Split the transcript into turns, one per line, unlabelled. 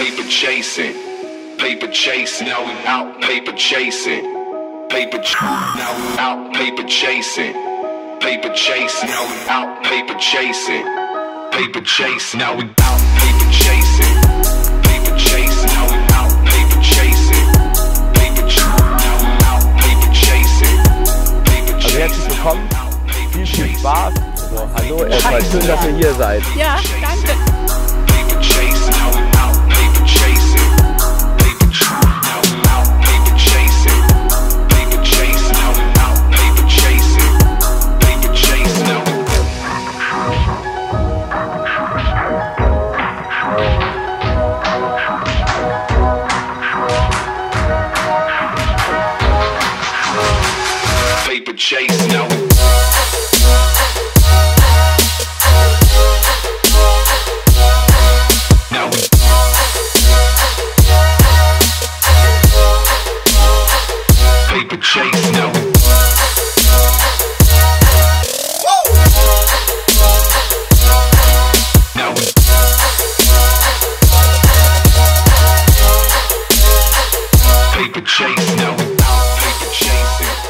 paper chasing, now we out paper chasing, now we out paper chasing, now we out paper chasing, now we out paper chasing, now we out paper chasing, now we out paper chasing.
Also herzlich willkommen, viel Spaß. Also, hallo, erstmal schön, dass ihr hier seid.
Ja, danke.
Chase now. Now. Paper chase now. Now. Paper chase now. Paper chasing.